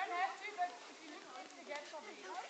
don't have to, but if you look good to get something.